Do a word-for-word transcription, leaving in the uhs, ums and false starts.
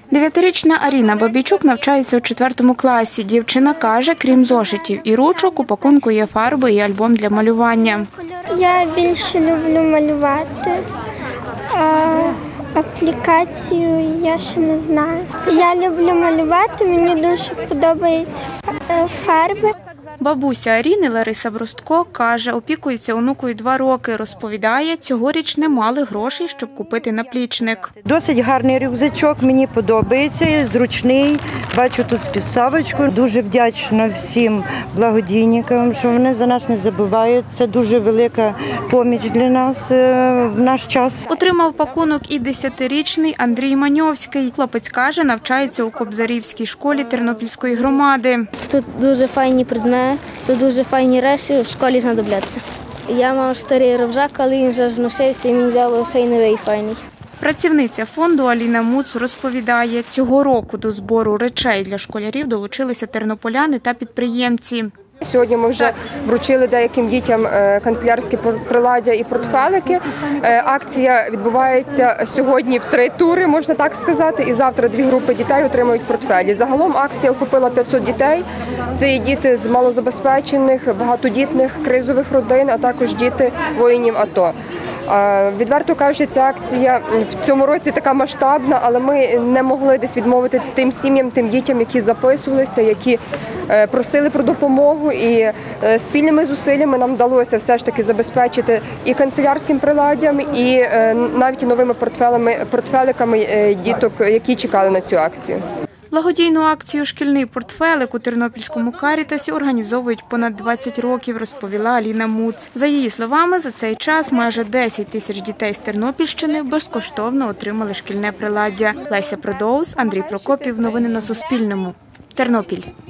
Дев'ятирічна Аріна Бабійчук навчається у четвертому класі. Дівчина каже, крім зошитів і ручок, у пакунку є фарби і альбом для малювання. Я більше люблю малювати, а аплікацію я ще не знаю. Я люблю малювати, мені дуже подобаються фарби. Бабуся Аріни Лариса Брустко каже, опікується онукою два роки. Розповідає, цьогоріч не мали грошей, щоб купити наплічник. Досить гарний рюкзачок, мені подобається, зручний. Бачу тут з підставочкою. Дуже вдячна всім благодійникам, що вони за нас не забувають. Це дуже велика поміч для нас в наш час. Отримав пакунок і десятирічний Андрій Маньовський. Хлопець каже, навчається у Кобзарівській школі Тернопільської громади. Тут дуже файні предмети. Тут дуже файні речі, в школі знадобляться. Я мав старий рюкзак, але він вже зносився і мені дали ще й новий файний. Працівниця фонду Аліна Муц розповідає, цього року до збору речей для школярів долучилися тернополяни та підприємці. Сьогодні ми вже вручили деяким дітям канцелярські приладдя і портфелики. Акція відбувається сьогодні в три тури, можна так сказати, і завтра дві групи дітей отримають портфелі. Загалом акція охопила п'ятсот дітей. Це є діти з малозабезпечених, багатодітних, кризових родин, а також діти воїнів АТО. Відверто кажучи, ця акція в цьому році така масштабна, але ми не могли десь відмовити тим сім'ям, тим дітям, які записувалися, які просили про допомогу. І спільними зусиллями нам вдалося все ж таки забезпечити і канцелярським приладдям, і навіть новими портфелями, портфеликами діток, які чекали на цю акцію. Благодійну акцію «Шкільний портфелик» у Тернопільському Карітасі організовують понад двадцять років, розповіла Аліна Муц. За її словами, за цей час майже десять тисяч дітей з Тернопільщини безкоштовно отримали шкільне приладдя. Леся Продоус, Андрій Прокопів. Новини на Суспільному. Тернопіль.